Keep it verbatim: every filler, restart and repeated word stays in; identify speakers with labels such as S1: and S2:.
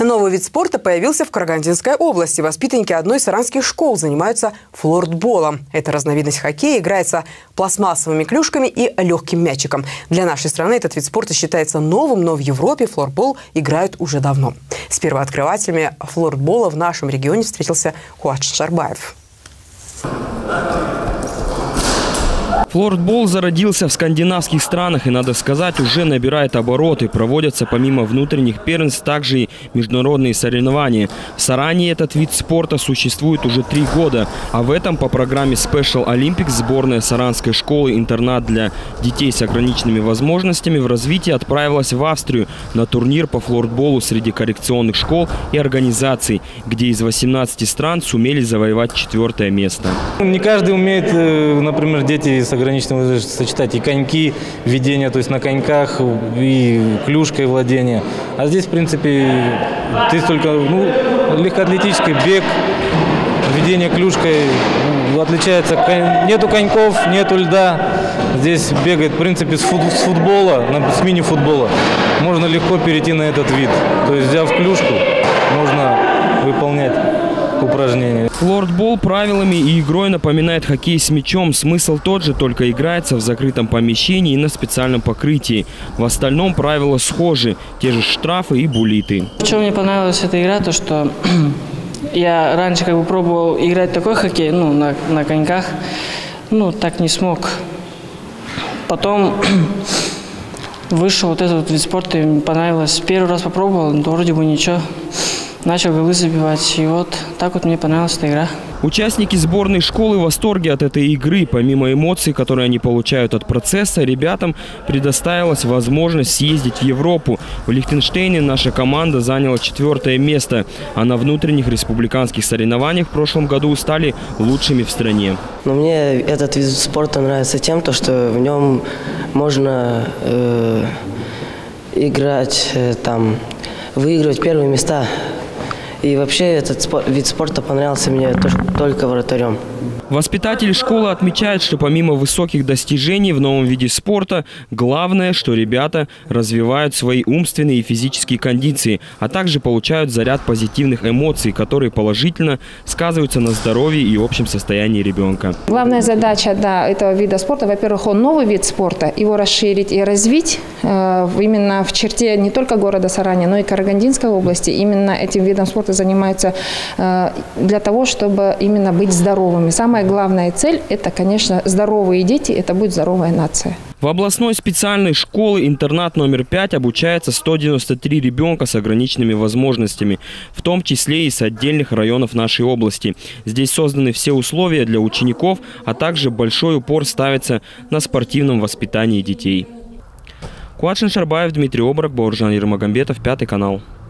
S1: Новый вид спорта появился в Карагандинской области. Воспитанники одной из саранских школ занимаются флорболом. Эта разновидность хоккея играется пластмассовыми клюшками и легким мячиком. Для нашей страны этот вид спорта считается новым, но в Европе флорбол играют уже давно. С первооткрывателями флорбола в нашем регионе встретился Куатшин Шарбаев.
S2: Флорбол зародился в скандинавских странах и, надо сказать, уже набирает обороты. Проводятся помимо внутренних первенств также и международные соревнования. В Саране этот вид спорта существует уже три года. А в этом по программе Special Olympics сборная саранской школы-интернат для детей с ограниченными возможностями в развитии отправилась в Австрию на турнир по флорболу среди коррекционных школ и организаций, где из восемнадцати стран сумели завоевать четвертое место.
S3: Не каждый умеет, например, дети с ограниченными сочетать и коньки, ведение, то есть на коньках, и клюшкой владение. А здесь, в принципе, ты только ну, легкоатлетический бег, ведение клюшкой отличается. Нету коньков, нету льда. Здесь бегает, в принципе, с футбола, с мини-футбола. Можно легко перейти на этот вид. То есть, взяв клюшку, можно выполнять упражнения.
S2: Флорбол правилами и игрой напоминает хоккей с мячом. Смысл тот же, только играется в закрытом помещении и на специальном покрытии. В остальном правила схожи. Те же штрафы и буллиты.
S4: Что мне понравилась эта игра, то что я раньше как бы пробовал играть такой хоккей, ну, на, на коньках, ну, так не смог. Потом вышел вот этот вид спорта, и мне понравилось. Первый раз попробовал, но вроде бы ничего. Начал голы забивать, и вот так вот мне понравилась эта игра.
S2: Участники сборной школы в восторге от этой игры. Помимо эмоций, которые они получают от процесса, ребятам предоставилась возможность съездить в Европу. В Лихтенштейне наша команда заняла четвертое место, а на внутренних республиканских соревнованиях в прошлом году стали лучшими в стране.
S5: Но мне этот вид спорта нравится тем, что в нем можно э, играть, э, там, выигрывать первые места. И вообще этот вид спорта понравился мне только вратарем.
S2: Воспитатели школы отмечают, что помимо высоких достижений в новом виде спорта, главное, что ребята развивают свои умственные и физические кондиции, а также получают заряд позитивных эмоций, которые положительно сказываются на здоровье и общем состоянии ребенка.
S6: Главная задача да, этого вида спорта, во-первых, он новый вид спорта, его расширить и развить э, именно в черте не только города Сарани, но и Карагандинской области. Именно этим видом спорта занимаются э, для того, чтобы именно быть здоровыми. Самое главная цель – это, конечно, здоровые дети, это будет здоровая нация.
S2: В областной специальной школе интернат номер пять обучается сто девяносто три ребенка с ограниченными возможностями, в том числе и с отдельных районов нашей области. Здесь созданы все условия для учеников, а также большой упор ставится на спортивном воспитании детей. Куатшин Шарбаев, Дмитрий Обрак, Бауржан Ермагомбетов, Пятый канал.